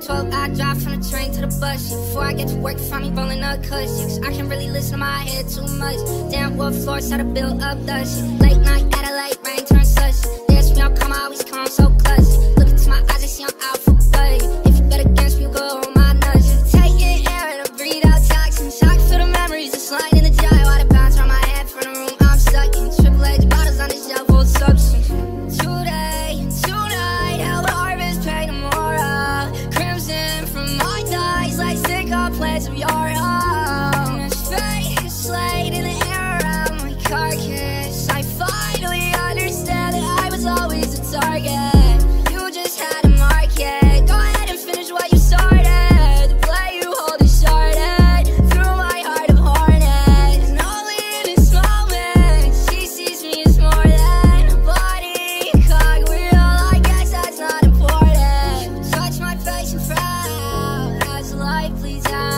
12, I drive from the train to the bus. Before I get to work, find me rolling up cuss. Cause I can really listen to my head too much. Damn, what floors how to build up dust. Late night, at a late rain, turn such. They ask me how come I always come so clutch. Look into my eyes, I see I'm out for blood. If you bet against me, you go on my nuts. Take in air and I breathe out toxins. I can feel the memories that's lying in the jar. While they bounce around my head from the room I'm stuck in. Triple H bottles on the shelf, old substance. Today, tonight, hell the harvest paid tomorrow. Crimson from my thighs, like stick up plants of your home. This fate is laid in the air around my carcass. I finally understand that I was always a target. You just had to mark it. Go ahead and finish what you started. The play you hold is shorted through my heart of hornets. And only in this moment she sees me as more than a body cogwheel. I guess that's not important. Touch my face and frown as the light bleeds out.